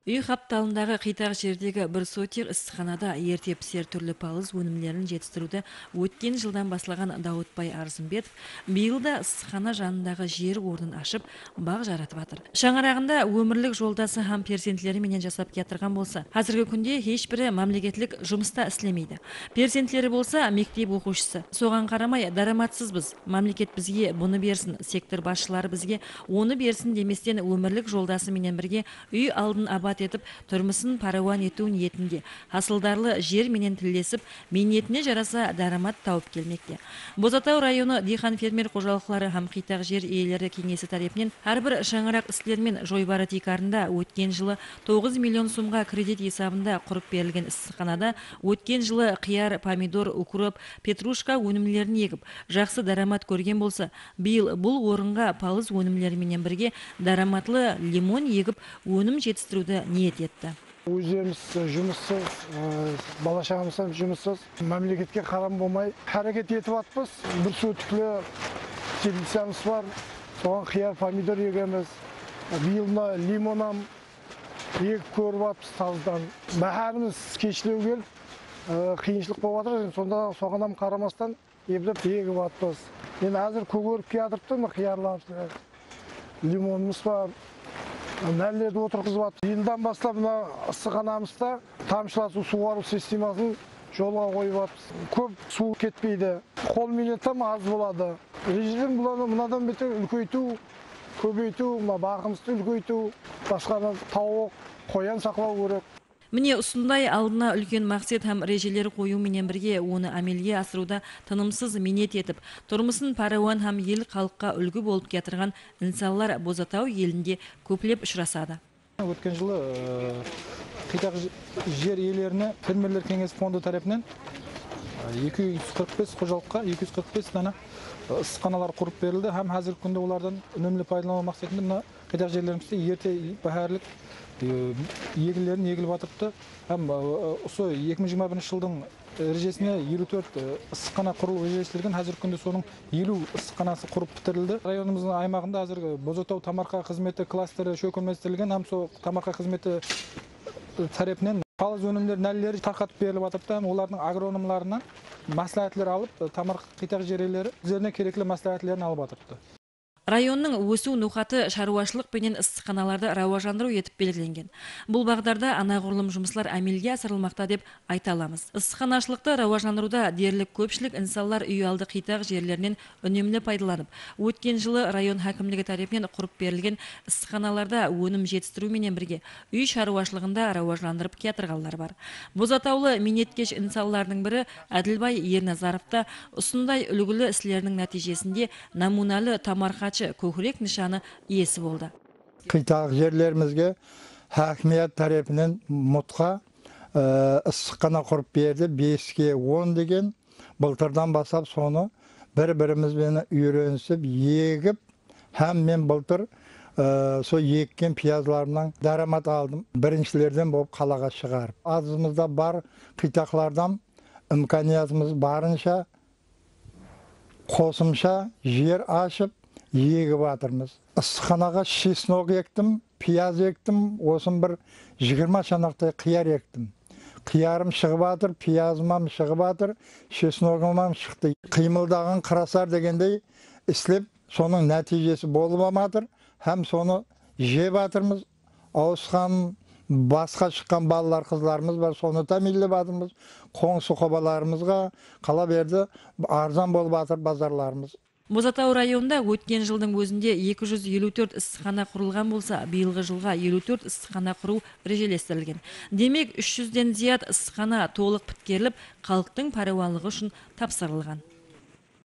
Үй қапталындағы қитақ жердегі бір сотир іссіханада ерте пісер түрлі палыз өнімдерін жетістіруді өткен жылдан басталған Дауытбай Арзымбетов биыл да іссіхана жанындағы жер орнын ашып, бақ жаратып жатыр. Шаңырағында өмірлік жолдасы һәм перзентлеріменен жасап кетірген болса, қазіргі күнде ешбірі мемлекеттік жұмыста істемейді. Перзентлері болса мектеп оқушысы. Соған қарамай дараматсызбыз. Мемлекет бізге бұны берсін, сектор басшылары бізге оны берсін деместен өмірлік жолдасы менен бірге үй алдын абат етіп, тұрмысын парауан ету ниетінде. Асылдарлы жер менен тілдесіп, ниетіне жараса дарамат тауып келмекте. Бозатау районы диқан фермер қожалықлары һәм қитақ жер иелері кеңесі тарапынан әрбір шаңырақ істермен жойбары тикарында өткен жылы 9 миллион сумға кредит есабында құрып берілген іссіханада өткен жылы қияр, помидор, укроп, петрушка өнімлерін егіп, жақсы дарамат көрген болса, биыл бұл орынға палыз өнімлеріменен бірге дараматлы лимон егіп, өнім жетістіруді ниет етті. Өздеріміз жұмыссыз, бала-шағамыз жұмыссыз, мемлекетке қарам болмай әрекет етіп атпыз. Бір сотіклі теплицамыз бар, соған қияр, помидор егеміз. Биылына лимонам егіп көріп атпыз таздан. Бәріміз кешілеу келіп, қиыншылық болып атыр, сонда соғанам қарамастан егіп атпыз. Мен әзір көгеріп келатырыптым, қиярлар, лимонымыз бар. Нәлелерді отырғызып атты. Елден бастап іссіханамызда тамшылату суғару системасын жолға қойып атпыз. Көп су кетпейді. Қолменен там аз болады. Режим мынадан бетер үлкейту, көбейту, бақымызды үлкейту, басқаны тауық, қоян сақлау керек. Міне осындай алдына үлкен мақсат һәм режелер қою менен бірге оны әмелге асыруда тынымсыз минет етіп, тұрмысын парауан һәм ел халыққа үлгі болып кетірген инсанлар Бозатау елінде көплеп ұшырасады. Өткен жылы қитақ жер иелеріне фермерлер кеңесі фонды тарапынан 245 қожалыққа 245 дана іссіханалар құрып берілді. Һәм қазіргі күнде олардан үнемді пайдалану мақсатында қитақ жерлерімізде ерте бәһәрлік егілерін егіліп атырыпты. Һәм осы 2021 жылдың ережесіне 54 іссіхана құрылу ережеселген. Қазіргі күнде соның 50 іссіханасы құрып бітірілді. Районымыздың аймағында қазіргі Бозатау тамарқа қызметі кластері шөкілместірілген. Һәм сол тамарқа қызметі тарапынан палыз өнімдер нәлелері тарқатып беріліп атырыпты. Һәм олардың агрономларынан мәслихатлар алып, тамарқа қитақ жер иелері өздеріне керекті мәслихатларын алып атырыпты. Районның өсу нұқаты шаруашылық пенен іссіханаларды рауажандыру етіп белгіленген. Бұл бағдарда анағұрлым жұмыслар әмелге асырылмақта деп айта аламыз. Іссіханашылықты рауажандыруда дерлік көпшілік инсанлар үй алды қитақ жерлерінен үнемді пайдаланып, өткен жылы район хакімлігі тарапынан құрып берілген іссіханаларда өнім жетістіру менен бірге үй шаруашылығында рауажандырып кетірғалар бар. Бозатаулы минеткеш инсанлардың бірі Әділбай Ерназаровта ұсындай үлгілі іслерінің нәтижесінде намуналы тамарқа көкірек нышаны иесі болды. Қитақ жерлерімізге хакимият тарапынан мұтқа іссіхана құрып берді. 5-ке 10 деген былтырдан бастап соны бір-бірімізбен үйренісіп, егіп, һәм мен былтыр сол еккен пиязларынан дарамат алдым. Біріншілерден болып қалаға шығарып. Азымызда бар қитақлардан имканиятымыз барынша қосымша жер ашып егіп атырмыз. Іссіханаға чеснок ектім, пияз ектім, осын бір 20 шанақтай қияр ектім. Қиярым шығып атыр, пиязымам шығып атыр, чесногымам шықты. Қимылдаған қырасар дегендей істеп, соның нәтижесі болып аматыр, һәм соны жеп атырмыз. Ауысқан басқа шыққан балалар қызларымыз бар, соны тәмелеп атырмыз. Қоңсы қобаларымызға қала берді, арзан болып атыр базарларымыз. Бозатау районында өткен жылдың өзінде 254 іссіхана құрылған болса, биылғы жылға 54 іссіхана құру режелестірілген. Демек 300-ден зият іссіхана толық біткеріліп, халықтың парауанлығы үшін тапсырылған.